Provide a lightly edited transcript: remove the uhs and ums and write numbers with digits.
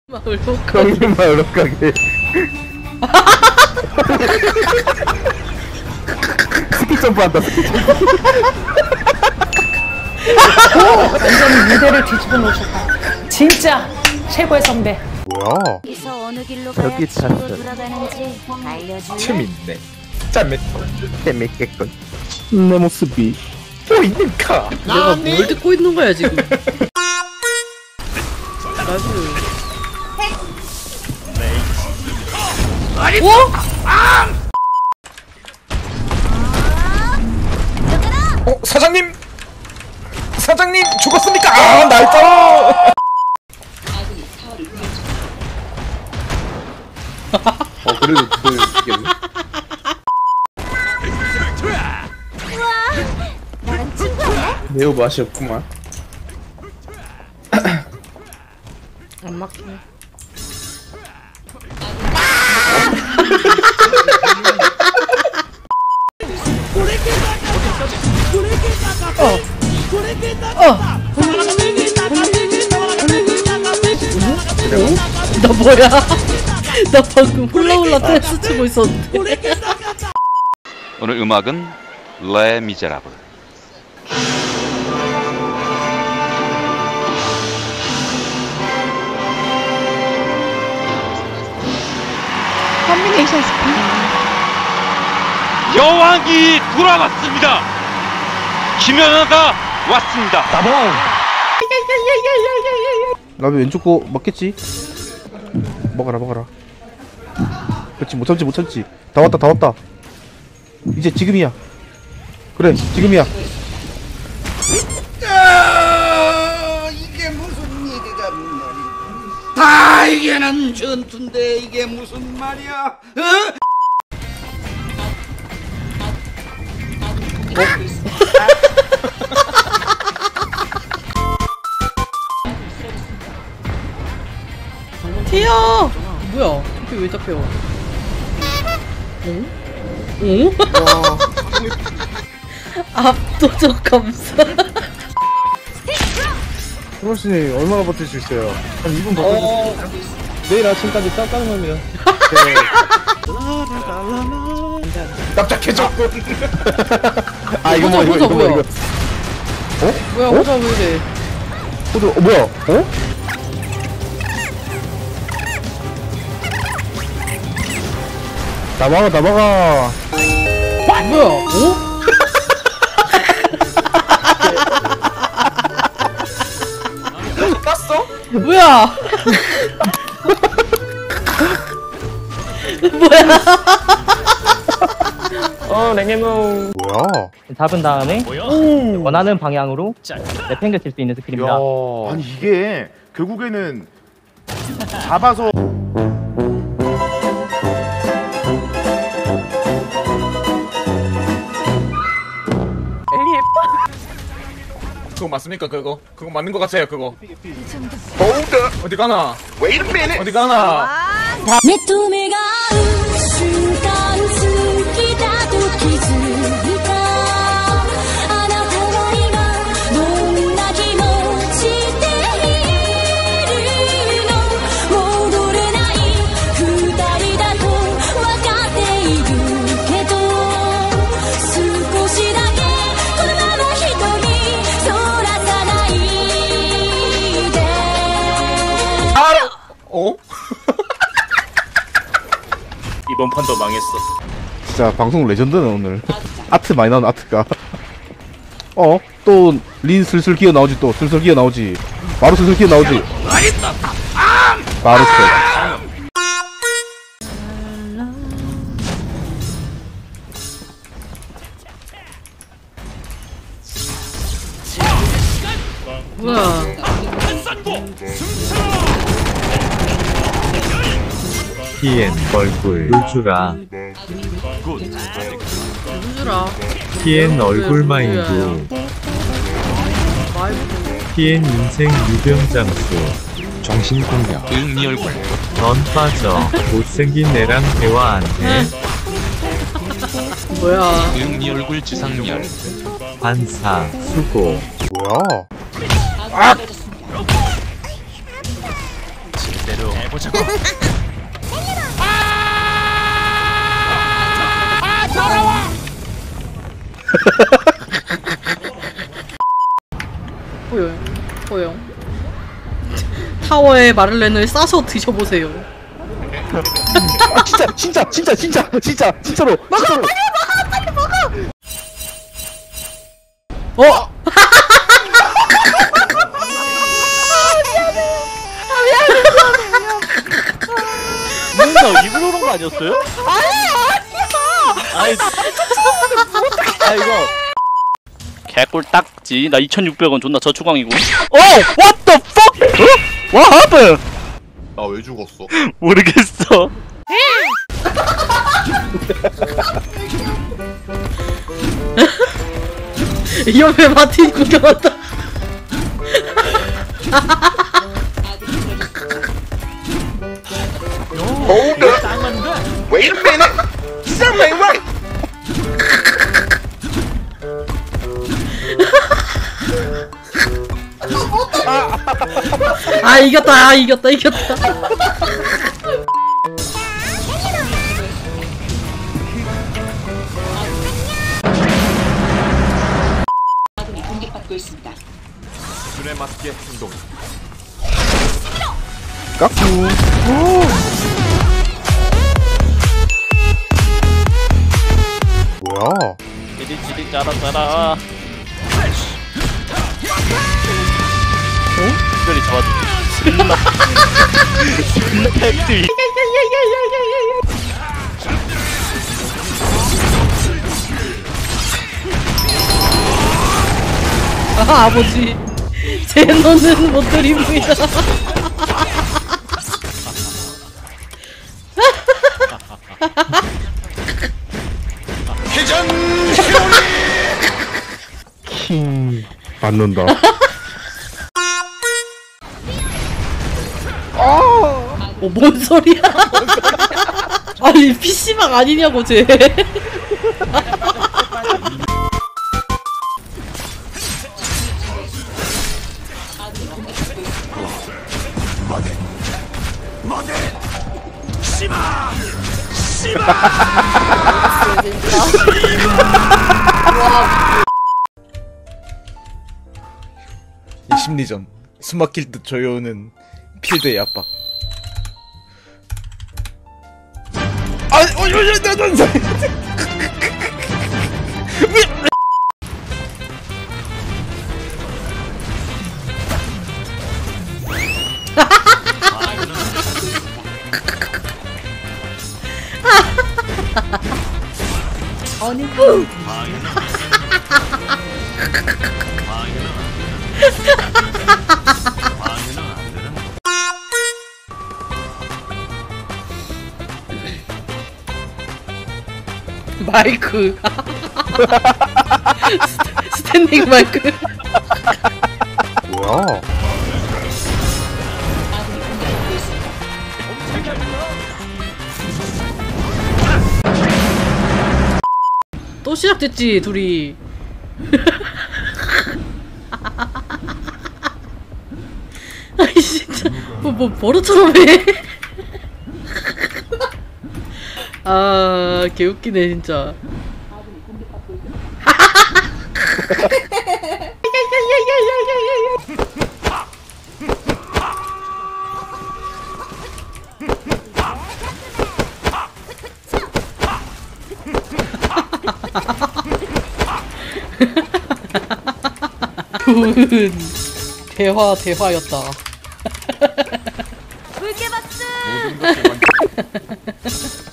형님 마을 가게. 스키 점프한다. 스키 점프. 완전히 무대를 뒤집어 놓으셨다. 진짜 최고의 선배. 뭐야? 여기서 어느 길로 저기 가야 집으로 탔어. 돌아가는지 알려줄래? 재밌네. 재밌고 재밌겠군. 내 모습이 보이니까. 내가 뭘 듣고 있는 거야 지금? 아주. 사장님! 사장님 죽었습니까? 아, 날짜로! 그래도 그걸 이겼네. 나랑 친구야? 매우 맛이 없구만. 안 막히네. 나 뭐야? 나 방금 훌라훌라 댄스 추고 있었는데. 오늘 음악은 레 미제라블. 컨비네이션 스피. 여왕이 돌아왔습니다. 김연아가 왔습니다. 나도 왼쪽 거 맞겠지? 먹어라 먹어라. 그렇지 못 참지 못 참지. 다 왔다 다 왔다. 이제 지금이야. 그래 지금이야. 이게 무슨 얘기가 말이야? 다 이게는 전투인데 이게 무슨 말이야? 어? 티야! 뭐야? 이게 왜 잡혀? 응? 응? 압도적 감사. 프로스님 얼마나 버틸 수 있어요? 한 2분 더 버틸 수 있어요? 내일 아침까지 딱 가는 겁니다. 납작해졌군. 아 이거 보자, 보자, 뭐야. 이거. 뭐야, 호자 왜 이래? 호두 뭐야? 어? 나 막아 나 막아. 뭐야? 어? 깠어? 뭐야? 뭐야? 뭐야? 잡은 다음에 원하는 방향으로 내팽개칠 수 있는 스킬입니다. 아니 이게 결국에는 잡아서 그거 맞습니까? 그거 맞는 거 같아요. 그거. 어디 가나? Wait a minute. 어디 가나? 目と目が合う瞬間好きだと気づいたあなたは今どんな気持ちでいるの戻れない二人だと分かっているけど少しだけこのまま瞳そらさないで 어? 이번 판도 망했어. 진짜 방송 레전드네 오늘. 아트 많이 나온 아트가. 또 린 슬슬 기어 나오지 또 슬슬 기어 나오지. 바로 슬슬 기어 나오지. 바로 스. 뭐야? TN 얼굴 울주라. 누구라? TN 얼굴 마인드. TN 인생 유병장수. 정신공격. 응, 네 얼굴. 넌 빠져. 못생긴 애랑 대화 안 해. 뭐야? 응, 네 얼굴 지상렬. 반사 수고. 뭐야? 아! 제대로 해보자고. 호영. 타워에 마를렌을 싸서 드셔보세요. 아 진짜로. 먹어! 어? 뭔가 입으로 그런 거 아니었어요? 아니 아 이거 개꿀 딱지. 나 2,600원 존나 저축왕이고. What the fuck? What happened? 나 왜 죽었어? 모르겠어. 이 옆에 마틴 구경한다. Hold up. Wait a minute. Something ain't right. 아 이겼다. 아군이 공격받고 있습니다. 눈에 맞게 행동. 깎고. 뭐야? 지릿지릿 짜라. 특별히 잡아주지. 존나 팩트리. 아 아버지 제노는 못 드립니다. 회전 킹 맞는다. 뭔 소리야? 아니 PC방 아니냐고 쟤. 이 심리전. 숨막힐 듯 조여오는 필드의 압박. 아니 마이크 스탠딩 마이크. 뭐야? 또 시작됐지 둘이. 아이 진짜 뭐 버릇처럼 해. 아 개웃기네 진짜. 좋은 대화였다. 모든 것을